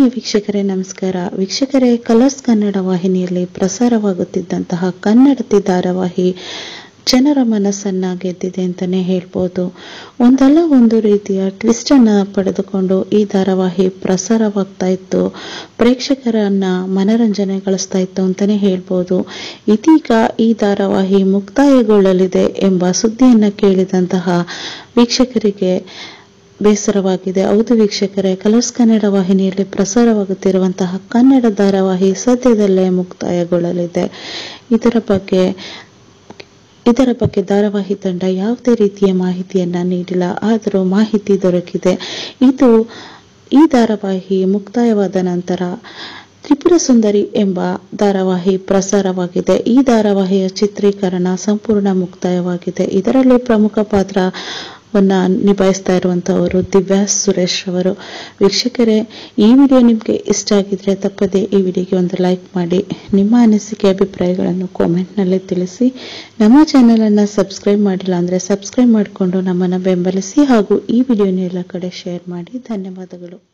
ಆತ್ಮೀಯ ವೀಕ್ಷಕರೇ ನಮಸ್ಕಾರ. ವೀಕ್ಷಕರೇ, ಕಲರ್ಸ್ ಕನ್ನಡ ವಾಹಿನಿಯಲ್ಲಿ ಪ್ರಸಾರವಾಗುತ್ತಿದ್ದಂತಹ ಕನ್ನಡತಿ ಧಾರಾವಾಹಿ ಜನರ ಮನಸ್ಸನ್ನ ಗೆದ್ದಿದೆ ಅಂತಾನೆ ಹೇಳ್ಬೋದು. ಒಂದಲ್ಲ ಒಂದು ರೀತಿಯ ಟ್ವಿಸ್ಟ್ ಅನ್ನ ಪಡೆದುಕೊಂಡು ಈ ಧಾರಾವಾಹಿ ಪ್ರಸಾರವಾಗ್ತಾ ಇತ್ತು, ಪ್ರೇಕ್ಷಕರನ್ನ ಮನರಂಜನೆಗೊಳಿಸ್ತಾ ಇತ್ತು ಅಂತಾನೆ ಹೇಳ್ಬೋದು. ಇದೀಗ ಈ ಧಾರಾವಾಹಿ ಮುಕ್ತಾಯಗೊಳ್ಳಲಿದೆ ಎಂಬ ಸುದ್ದಿಯನ್ನ ಕೇಳಿದಂತಹ ವೀಕ್ಷಕರಿಗೆ ಬೇಸರವಾಗಿದೆ. ಹೌದು ವೀಕ್ಷಕರೇ, ಕಲರ್ಸ್ ಕನ್ನಡ ವಾಹಿನಿಯಲ್ಲಿ ಪ್ರಸಾರವಾಗುತ್ತಿರುವಂತಹ ಕನ್ನಡ ಧಾರಾವಾಹಿ ಸದ್ಯದಲ್ಲೇ ಮುಕ್ತಾಯಗೊಳ್ಳಲಿದೆ. ಇದರ ಬಗ್ಗೆ ಧಾರಾವಾಹಿ ತಂಡ ಯಾವುದೇ ರೀತಿಯ ಮಾಹಿತಿಯನ್ನ ನೀಡಿಲ್ಲ. ಆದರೂ ಮಾಹಿತಿ ದೊರಕಿದೆ. ಈ ಧಾರಾವಾಹಿ ಮುಕ್ತಾಯವಾದ ನಂತರ ತ್ರಿಪುರ ಸುಂದರಿ ಎಂಬ ಧಾರಾವಾಹಿ ಪ್ರಸಾರವಾಗಿದೆ. ಈ ಧಾರಾವಾಹಿಯ ಚಿತ್ರೀಕರಣ ಸಂಪೂರ್ಣ ಮುಕ್ತಾಯವಾಗಿದೆ. ಇದರಲ್ಲಿ ಪ್ರಮುಖ ಪಾತ್ರವನ್ನ ನಿಭಾಯಿಸ್ತಾ ಇರುವಂತವರು ದಿವ್ಯಾ ಸುರೇಶ್ ಅವರು. ವೀಕ್ಷಕರೇ, ಈ ವಿಡಿಯೋ ನಿಮಗೆ ಇಷ್ಟ ಆಗಿದ್ರೆ ತಪ್ಪದೆ ಈ ವಿಡಿಯೋಗೆ ಒಂದು ಲೈಕ್ ಮಾಡಿ. ನಿಮ್ಮ ಅನಿಸಿಕೆ ಅಭಿಪ್ರಾಯಗಳನ್ನು ಕಾಮೆಂಟ್ ನಲ್ಲಿ ತಿಳಿಸಿ. ನಮ್ಮ ಚಾನೆಲ್ ಅನ್ನ ಸಬ್ಸ್ಕ್ರೈಬ್ ಮಾಡಿಲ್ಲ ಅಂದ್ರೆ ಸಬ್ಸ್ಕ್ರೈಬ್ ಮಾಡಿಕೊಂಡು ನಮ್ಮನ್ನ ಬೆಂಬಲಿಸಿ ಹಾಗೂ ಈ ವಿಡಿಯೋನ ಎಲ್ಲ ಕಡೆ ಶೇರ್ ಮಾಡಿ. ಧನ್ಯವಾದಗಳು.